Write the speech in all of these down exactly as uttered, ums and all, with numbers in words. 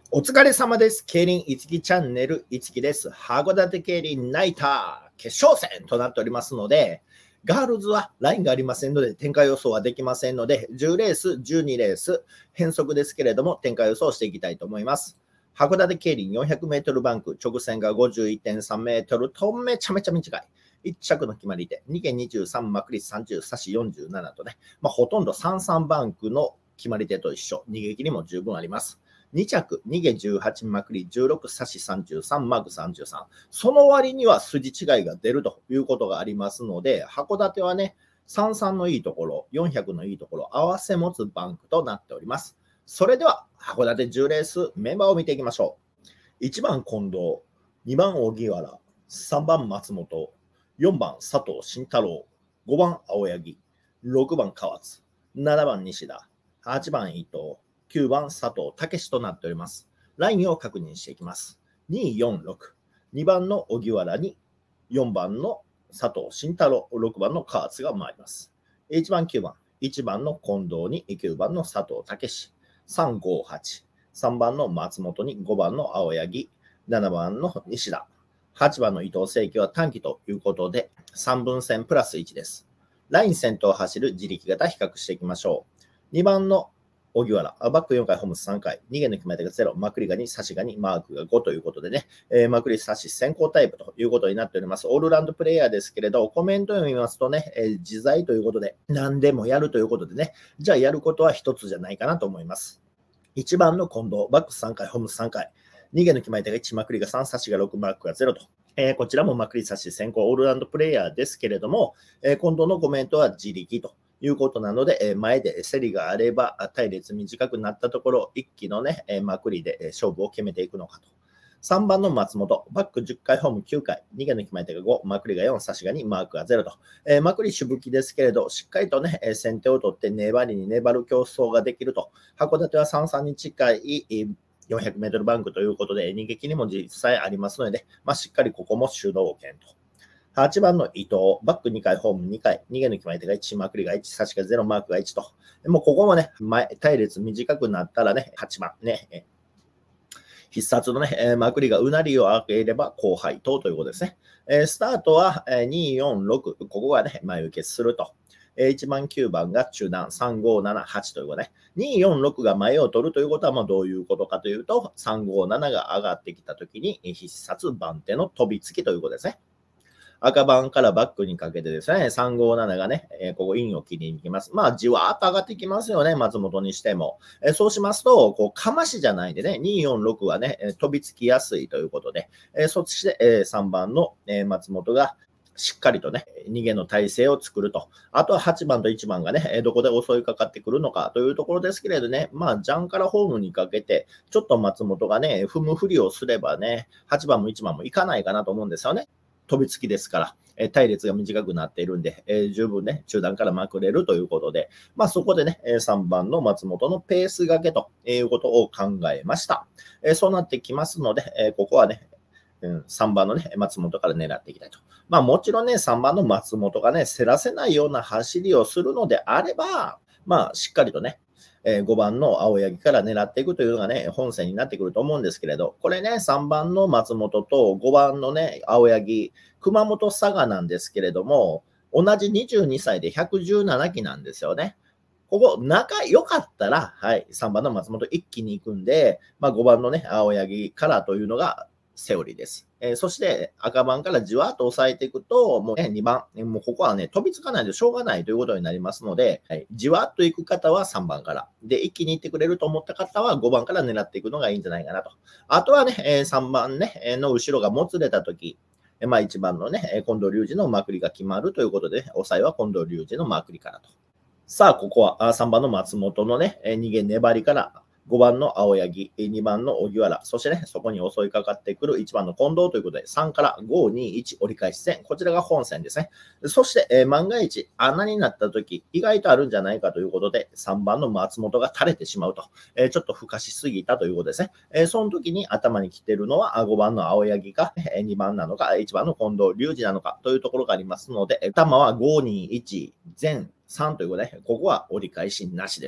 お疲れ様です。競輪いつきチャンネルいつきです。函館競輪ナイター決勝戦となっておりますので、ガールズはラインがありませんので展開予想はできませんので、じゅうレース、じゅうにレース、変則ですけれども展開予想していきたいと思います。函館競輪よんひゃくメートルバンク、直線が ごじゅういってんさんメートルとめちゃめちゃ短い。いっ着の決まり手、にけんにじゅうさん、マクリスさんじゅう、差しよんじゅうななとね、まあ、ほとんどさんさんバンクの決まり手と一緒、逃げ切りも十分あります。に着、にげじゅうはち、まくりじゅうろく、差しさんじゅうさん、マグさんじゅうさん。その割には筋違いが出るということがありますので、函館はね、さんさんのいいところ、よんひゃくのいいところ、合わせ持つバンクとなっております。それでは、函館じゅうレースメンバーを見ていきましょう。いちばん近藤、にばん荻原、さんばん松本、よんばん佐藤慎太郎、ごばん青柳、ろくばん河津、ななばん西田、はちばん伊藤、きゅうばん佐藤武史となっております。ラインを確認していきます。に、よん、ろく。にばんの荻原に、よんばんの佐藤慎太郎、ろくばんの河津が回ります。いちばん、きゅうばん。いちばんの近藤に、きゅうばんの佐藤武史。さん、ご、はち。さんばんの松本に、ごばんの青柳。ななばんの西田。はちばんの伊藤聖輝は短期ということで、さんぶん線プラスいちです。ライン先頭を走る自力型比較していきましょう。にばんの荻原、バックよんかい、ホームスさんかい、にげんの決め手がゼロ、まくりがに、差しがに、マークがごということでね、えー、まくり差し先行タイプということになっております。オールラウンドプレイヤーですけれど、コメントを読みますとね、えー、自在ということで、何でもやるということでね、じゃあやることは一つじゃないかなと思います。いちばんの近藤、バックさんかい、ホームスさんかい、にげんの決め手がいち、まくりがさん、差しがろく、マークがゼロと。えー、こちらもまくり差し先行オールラウンドプレイヤーですけれども、えー、近藤のコメントは自力ということなので、前で競りがあれば、隊列短くなったところ、一気のね、まくりで勝負を決めていくのかと。さんばんの松本、バックじゅっかい、ホームきゅうかい、にげんの決まり手がご、まくりがよん、差しがに、マークがゼロと。えー、まくり主武器ですけれど、しっかりとね、先手を取って粘りに粘る競争ができると。函館はさんさんに近い、よんひゃくメートルバンクということで、逃げ切りも実際ありますので、まあ、しっかりここも主導権と。はちばんの伊藤、バックにかい、ホームにかい、にげんの決まり手がいち、まくりがいち、差しがゼロ、マークがいちと。もうここもね、前、隊列短くなったらね、はちばんね、必殺のね、まくりがうなりを開ければ後輩等ということですね。スタートはに、よん、ろく、ここがね、前受けすると。いちばん、きゅうばんが中段、さん、ご、なな、はちということね。に、よん、ろくが前を取るということはもうどういうことかというと、さん、ご、ななが上がってきたときに必殺番手の飛びつきということですね。赤番からバックにかけてですね、さん、ご、なながね、えー、ここインを切りに行きます。まあ、じわーっと上がってきますよね、松本にしても。えー、そうしますと、こう、かましじゃないんでね、に、よん、ろくはね、飛びつきやすいということで、えー、そして、えー、さんばんの、えー、松本が、しっかりとね、逃げの体勢を作ると。あとははちばんといちばんがね、どこで襲いかかってくるのかというところですけれどね、まあ、ジャンからホームにかけて、ちょっと松本がね、踏むふりをすればね、はちばんもいちばんもいかないかなと思うんですよね。飛びつきですから、え隊列が短くなっているんで、えー、十分ね、中段からまくれるということで、まあそこでね、さんばんの松本のペース掛けということを考えました。えー、そうなってきますので、えー、ここはね、うん、さんばんのね、松本から狙っていきたいと。まあもちろんね、さんばんの松本がね、競らせないような走りをするのであれば、まあしっかりとね、ごばんの青柳から狙っていくというのがね、本戦になってくると思うんですけれど、これね、さんばんの松本とごばんのね、青柳、熊本佐賀なんですけれども、同じにじゅうにさいでひゃくじゅうななきなんですよね。ここ、仲良かったら、はい、さんばんの松本一気に行くんで、まあ、ごばんのね、青柳からというのがセオリーです。えー、そして赤番からじわっと抑えていくと、もうね、にばん、もうここはね、飛びつかないとしょうがないということになりますので、はい、じわっと行く方はさんばんから。で、一気に行ってくれると思った方はごばんから狙っていくのがいいんじゃないかなと。あとはね、えー、さんばんね、の後ろがもつれたとき、まあいちばんのね、近藤隆二のまくりが決まるということで、抑えは近藤隆二のまくりからと。さあ、ここはさんばんの松本のね、逃げ粘りから、ごばんの青柳、にばんの荻原、そしてね、そこに襲いかかってくるいちばんの近藤ということで、さんからご、に、いち折り返し線。こちらが本線ですね。そして、えー、万が一穴になった時、意外とあるんじゃないかということで、さんばんの松本が垂れてしまうと。えー、ちょっとふかしすぎたということですね。えー、その時に頭に来てるのはごばんの青柳か、にばんなのか、いちばんの近藤隆二なのかというところがありますので、頭はご、に、いち、全さんということで、ここは折り返しなしです。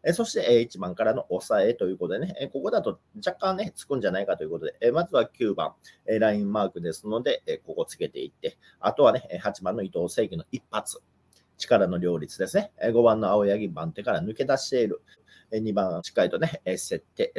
えそして、えいちばんからの抑えということでね、えここだと若干ね、つくんじゃないかということで、えまずはきゅうばん、えラインマークですので、えここつけていって、あとはね、はちばんの伊藤正樹の一発、力の両立ですね、ごばんの青柳番手から抜け出している。にばんしっかりとね、競って、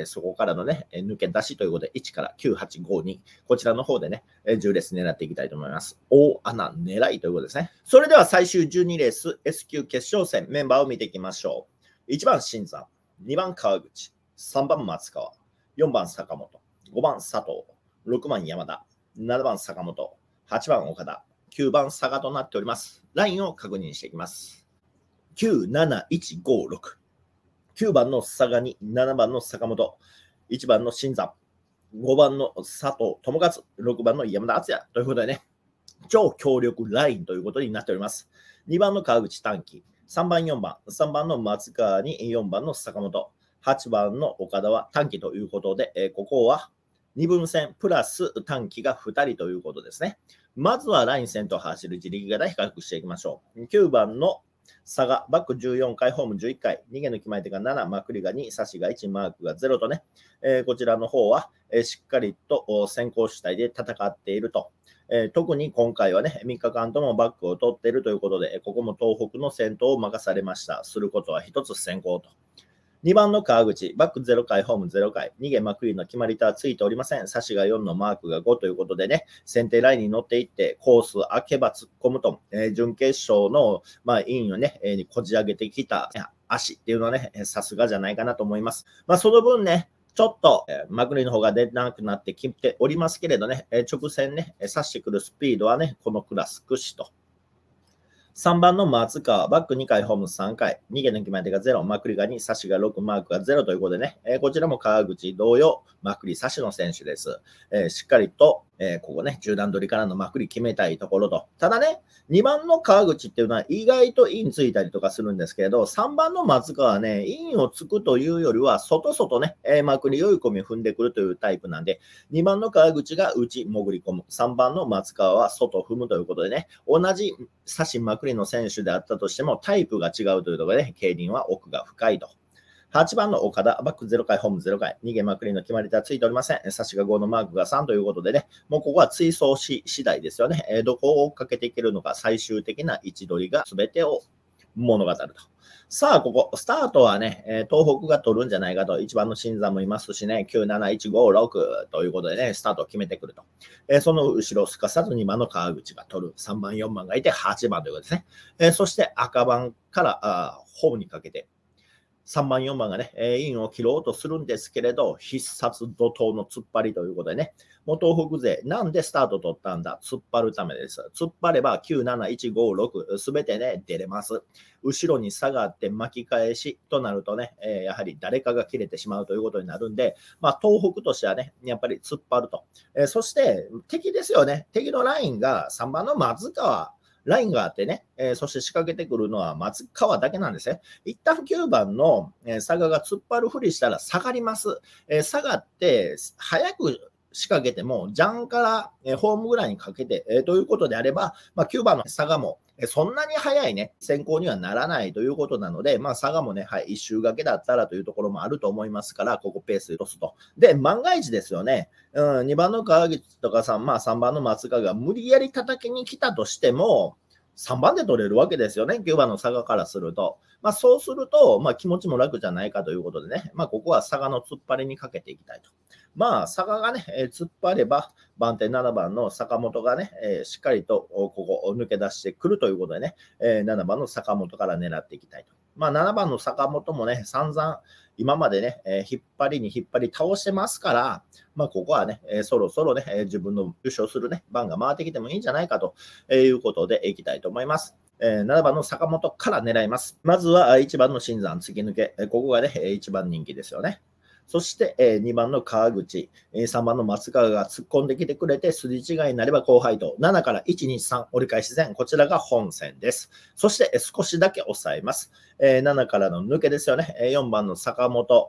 そこからのね、抜け出しということで、いちからきゅう、はち、ご、に、こちらの方でね、じゅうレース狙っていきたいと思います。大穴狙いということですね。それでは最終じゅうにレース エス 級決勝戦、メンバーを見ていきましょう。いちばん新山、にばん川口、さんばん松川、よんばん坂本、ごばん佐藤、ろくばん山田、ななばん坂本、はちばん岡田、きゅうばん佐賀となっております。ラインを確認していきます。きゅう、なな、いち、ご、ろく。きゅうばんの佐賀に、ななばんの坂本、いちばんの新山、ごばんの佐藤智和、ろくばんの山田敦也ということでね、超強力ラインということになっております。にばんの川口短期、さんばん、よんばん、さんばんの松川によんばんの坂本、はちばんの岡田は短期ということで、えー、ここはにぶん線プラス短期がふたりということですね。まずはライン先頭走る自力型比較していきましょう。きゅうばんの佐賀、バックじゅうよんかい、ホームじゅういっかい、逃げの決まり手がなな、まくりがに、差しがいち、マークがゼロとね、えー、こちらの方は、えー、しっかりと先行主体で戦っていると。えー、特に今回はね、みっかかんともバックを取っているということで、ここも東北の先頭を任されました。することは一つ先行と。にばんの川口、バックゼロかい、ホームゼロかい、逃げまくりの決まり手はついておりません。差しがよんのマークがごということでね、先手ラインに乗っていって、コース開けば突っ込むと、えー、準決勝の、まあ、インをね、えー、こじ上げてきた足っていうのはね、さすがじゃないかなと思います。まあ、その分ね、ちょっと、えー、まくりの方が出なくなってきておりますけれどね、えー、直線ね、刺してくるスピードはね、このクラス屈指と。さんばんの松川、バックにかい、ホームさんかい、逃げの決まり手がゼロ、まくりがに、差しがろく、マークがゼロということでね、えー、こちらも川口同様、まくり差しの選手です。えー、しっかりと、えー、ここね、中段取りからのまくり決めたいところと。ただね、にばんの川口っていうのは意外とインついたりとかするんですけれど、さんばんの松川はね、インをつくというよりは、外外ね、えー、まくり追い込み踏んでくるというタイプなんで、にばんの川口が内潜り込む、さんばんの松川は外踏むということでね、同じ差しまくりの選手であったとしても、タイプが違うというところで、競輪は奥が深いと。はちばんの岡田、バックゼロかい、ホームゼロかい、逃げまくりの決まり手はついておりません。差しがごのマークがさんということでね、もうここは追走し次第ですよね。えー、どこを追っかけていけるのか、最終的な位置取りが全てを物語ると。さあ、ここ、スタートはね、えー、東北が取るんじゃないかと、いちばんの新山もいますしね、きゅう、なな、いち、ご、ろくということでね、スタートを決めてくると。えー、その後ろ、すかさずにばんの川口が取る、さんばん、よんばんがいて、はちばんということですね。えー、そして赤番からあホームにかけて、さんばん、よんばんがね、インを切ろうとするんですけれど、必殺怒涛の突っ張りということでね、もう東北勢、なんでスタート取ったんだ、突っ張るためです。突っ張ればきゅう、なな、いち、ご、ろく、すべてね、出れます。後ろに下がって巻き返しとなるとね、えー、やはり誰かが切れてしまうということになるんで、まあ、東北としてはね、やっぱり突っ張ると。えー、そして、敵ですよね。敵のラインがさんばんの松川。ラインがあってね、えー、そして仕掛けてくるのは松川だけなんですね。一旦きゅうばんの、えー、佐賀が突っ張るふりしたら下がります。えー、下がって早く仕掛けても、ジャンから、えー、ホームぐらいにかけて、えー、ということであれば、まあ、きゅうばんの佐賀も、えー、そんなに早いね、先行にはならないということなので、まあ、佐賀もね、はい、一周掛けだったらというところもあると思いますから、ここペースで落とすと。で、万が一ですよね、うん、にばんの川口とかさん、まあ、さんばんの松川が無理やり叩きに来たとしても、さんばんで取れるわけですよね、きゅうばんの佐賀からすると。まあ、そうすると、まあ、気持ちも楽じゃないかということでね、まあ、ここは佐賀の突っ張りにかけていきたいと。まあ、佐賀がね、えー、突っ張れば、番手ななばんの坂本がね、えー、しっかりとここを抜け出してくるということでね、えー、ななばんの坂本から狙っていきたいと。まあ、ななばんの坂本もね、散々、今までね、えー、引っ張りに引っ張り倒してますから、まあ、ここはね、えー、そろそろね、えー、自分の優勝するね、番が回ってきてもいいんじゃないかということでいきたいと思います。えー、ななばんの坂本から狙います。まずはいちばんの新山突き抜け、ここがね、いちばん人気ですよね。そして、えー、にばんの川口、さんばんの松川が突っ込んできてくれて、すり違いになれば後輩と、ななからいち、に、さん、折り返し線、こちらが本線です。そして、少しだけ抑えます。えー、ななからの抜けですよね。よんばんの坂本、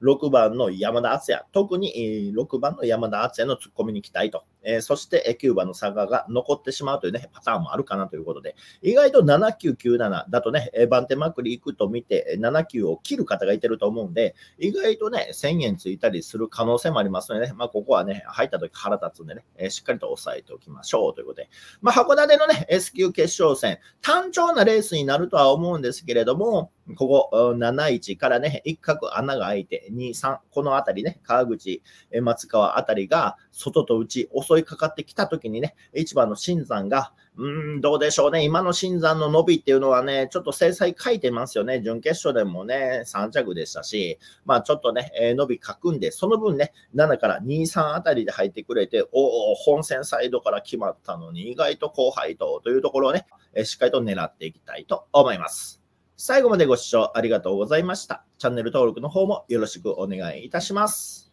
ろくばんの山田敦也、特にえーろくばんの山田敦也の突っ込みに期待と、えーそしてえーきゅうばんの佐賀が残ってしまうという、ね、パターンもあるかなということで、意外とななきゅうきゅうななだとね、えー番手まくりいくと見て、ななきゅうを切る方がいてると思うんで、意外とね、せんえんついたりする可能性もありますのでね、まあ、ここはね、入った時腹立つんでね、えーしっかりと押さえておきましょうということで、まあ、函館のね、S 級決勝戦、単調なレースになるとは思うんですけれども、ここなないちからね、一角穴が開いて、に、さん、このあたりね、川口、松川あたりが外と内、襲いかかってきたときにね、いちばんの新山が、うーん、どうでしょうね、今の新山の伸びっていうのはね、ちょっと精彩書いてますよね、準決勝でもね、さん着でしたし、まあちょっとね、えー伸び書くんで、その分ね、ななからに、さんあたりで入ってくれて、おお、本戦サイドから決まったのに、意外と後輩とというところをね、えーしっかりと狙っていきたいと思います。最後までご視聴ありがとうございました。チャンネル登録の方もよろしくお願いいたします。